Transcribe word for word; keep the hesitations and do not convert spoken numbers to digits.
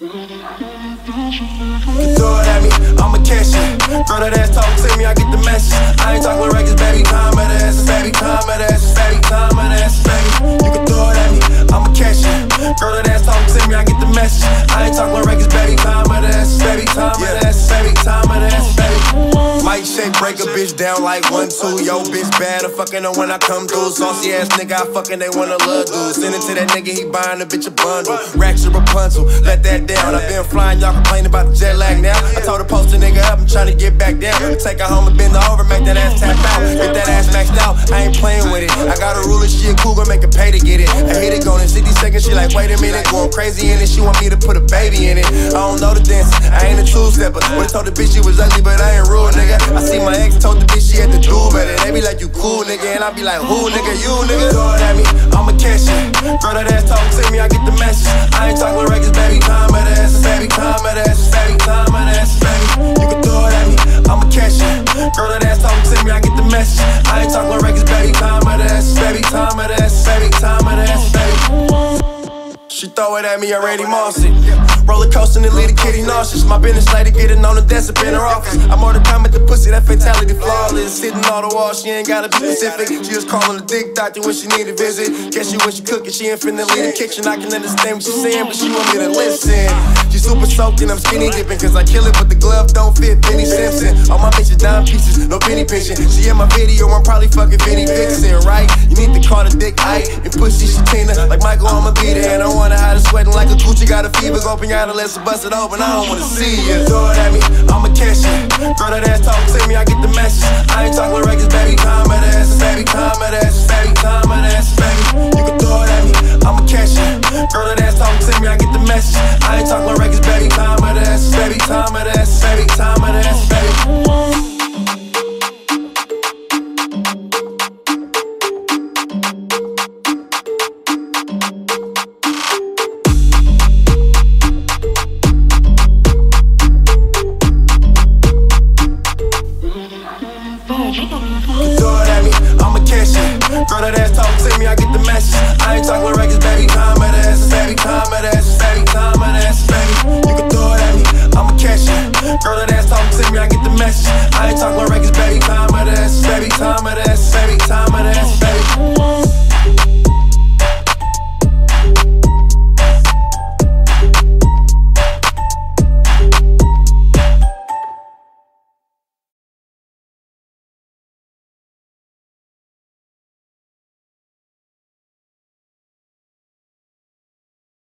Throw it at me, I'ma catch it. Girl, that ass talk to me, I get the message. I ain't talking records, baby, calm at ass, baby, calm at ass, baby, calm at ass, baby. You can throw it at me, I'ma catch it. Girl, that ass talk to me, I get the message. I ain't talking records, baby, calm at ass, baby, calm at ass, baby, calm at ass, baby. Mike shake, break a bitch down like one, two. Yo, bitch bad, I'm fucking her when I come through. Saucy ass nigga, I fucking they wanna love dude. Send it to that nigga, he buying a bitch a bundle. Racks or Rapunzel, let that down. I been flying, y'all complaining about the jet lag now. I told her post a nigga up, I'm trying to get back down. Take her home and bend her over, make that ass tap out. Get that ass maxed out, I ain't playing with it. I got a ruler, she a cougar, make her pay to get it. I hit it going in sixty seconds, she like, wait a minute. Going crazy in it, she want me to put a baby in it. I don't know the dance, I ain't a two-stepper. Would've told the bitch she was ugly, but I ain't rude, nigga. I see my ex told the bitch she had to do better. They be like, you cool, nigga, and I be like, who, nigga, you, nigga. Throw it at me, I'ma catch it. Girl, that ass talk to me, I get the message. I ain't talking records, baby, calm at ass, baby, calm at ass, baby, calm at ass, baby. You can throw it at me, I'ma catch it. Girl, that ass talk to me, I get the message. I ain't talking records, baby, calm at ass, baby, calm at ass, baby, calm at ass, baby. She throw it at me, already mossy. Roller coasting and lead a kitty nauseous. My business lady getting on the desk up in her office. I'm more than time at the pussy, that fatality flawless. Hitting all the walls, she ain't gotta be specific. She just calling the dick doctor when she need a visit. Guess she when she cooking, she infinitely in the kitchen. I can understand what she's saying, but she want me to listen. She super soaked and I'm skinny dipping, cause I kill it, but the glove don't fit Benny Simpson. All my bitches dime pieces, no penny pinching. She in my video, I'm probably fucking Vinny Vixen, right? You need to call the dick Ike and pussy Shatina. Like Michael, I'ma be there, and I wanna hide her sweating like a coochie. Got a fever, open your eyes, let's bust it open. I don't wanna see you. Throw it at me, I'ma catch it. Girl, that ass talk to me, I get the message. I ain't talking records, baby, calm at ass, baby, calm at ass, baby, calm at ass, baby. You can throw it at me, I'ma catch it. Girl, that ass talk to me, I get the message. I ain't talking